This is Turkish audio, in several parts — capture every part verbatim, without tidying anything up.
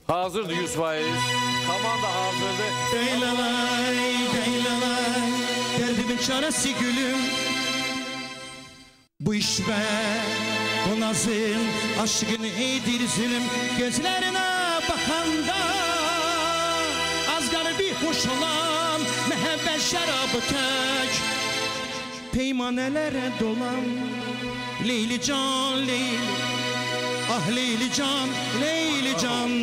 Hazırdı yüz faiz. Komanda hazırdı. Deylalay, deylalay, derdimin çaresi gülüm. Bu iş be, bu nazın, aşkın iyidir zulüm. Gözlerine bakanda az kalır bir hoş olan mehabbet şarabı tök. Peymanelere dolan Leyli can, Leyli, ah Leyli can, Leyli can.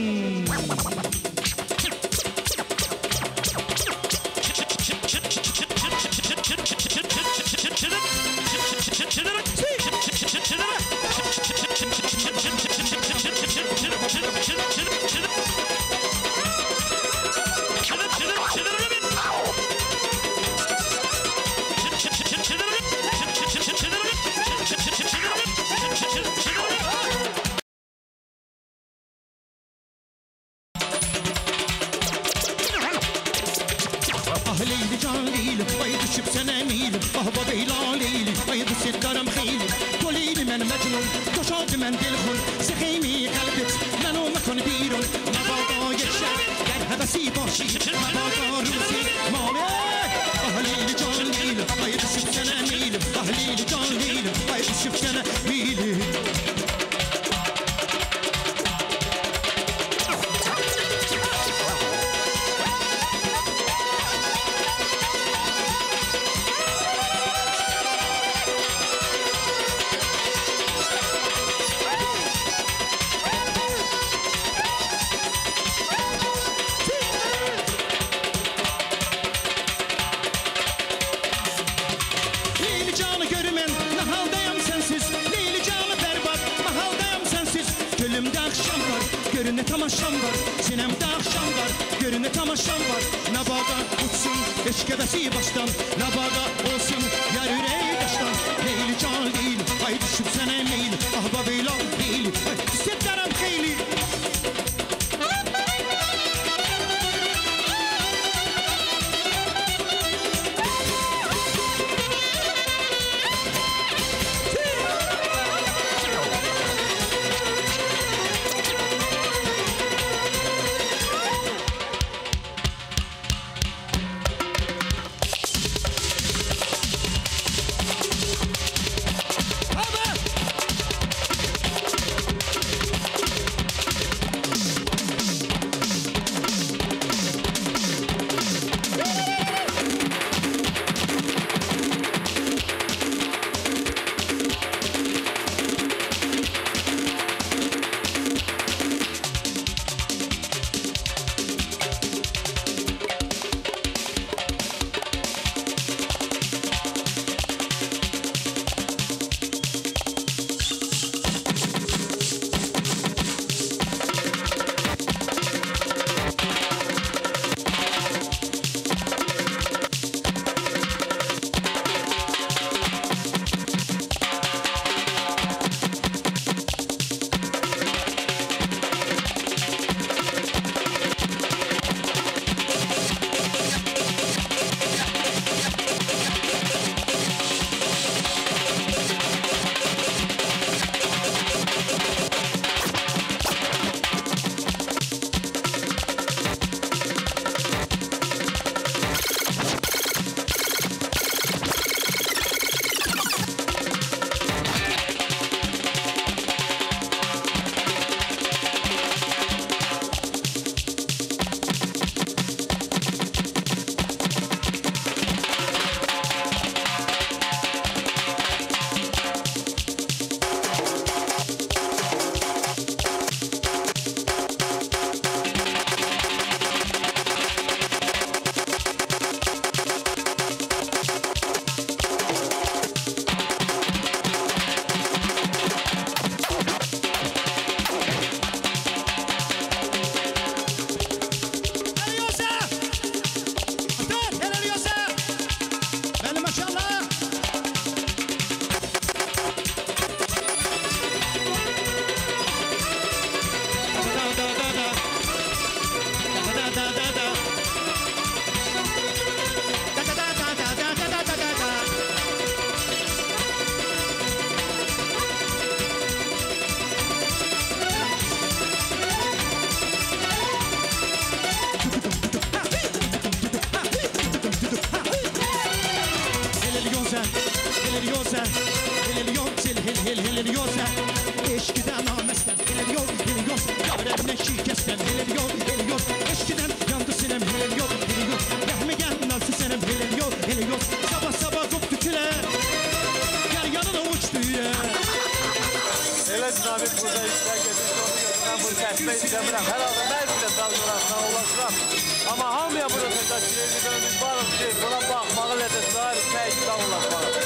sen helal yok helal yok eşkiden yandı sinem helal yok helal yok rahmi gel nasıl senem helal yok helal yok sabah sabah koptu küle gel yanına uçtu yüre Elə dinamik burada işler gedir. Onu götürən bu kəsmə istəmirəm. Hər halda mən sizə sağ ulaşıram. Amma hamıya burada təşəkkür edirəm. Biz varıq ki, buna baxmağı və də sair tək sağ ulaşmağı.